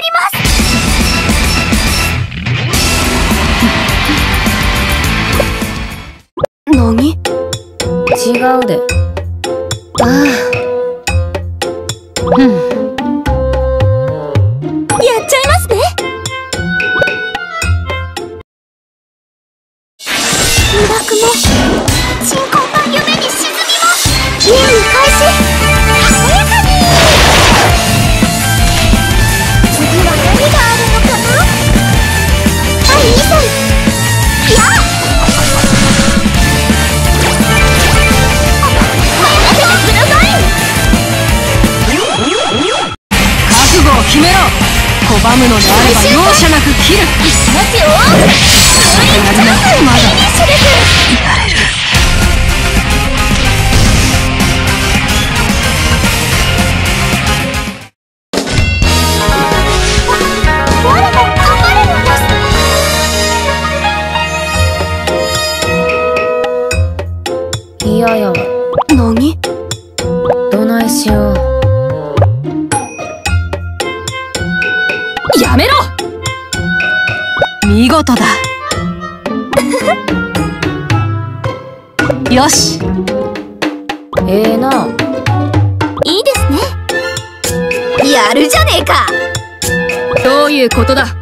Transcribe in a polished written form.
何？違うで。ああ。やっちゃいますね。魅惑も鎮魂が夢に沈みます。任務開始。軽やかに。次は何があるのかな。第2戦。やっ決めろ。拒むのであれば容赦なく切る。いきますよ。やるな。まだやれる。我も頑張れるんです。いやや。何？どないしよう。やめろ。見事だ。よし。ええな。いいですね。やるじゃねえか。どういうことだ。